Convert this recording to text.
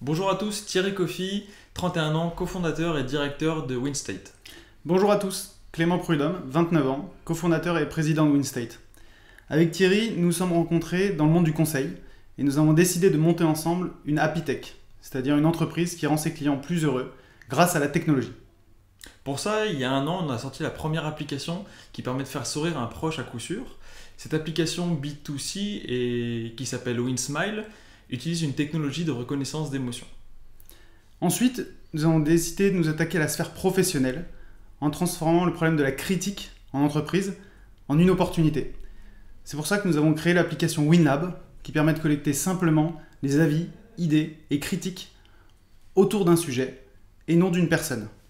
Bonjour à tous, Thierry Coffy, 31 ans, cofondateur et directeur de WinState. Bonjour à tous, Clément Prudhomme, 29 ans, cofondateur et président de WinState. Avec Thierry, nous nous sommes rencontrés dans le monde du conseil et nous avons décidé de monter ensemble une Happy Tech, c'est-à-dire une entreprise qui rend ses clients plus heureux grâce à la technologie. Pour ça, il y a un an, on a sorti la première application qui permet de faire sourire un proche à coup sûr. Cette application B2C qui s'appelle WinSmile utilise une technologie de reconnaissance d'émotion. Ensuite, nous avons décidé de nous attaquer à la sphère professionnelle en transformant le problème de la critique en entreprise en une opportunité. C'est pour ça que nous avons créé l'application WinLab qui permet de collecter simplement les avis, idées et critiques autour d'un sujet et non d'une personne.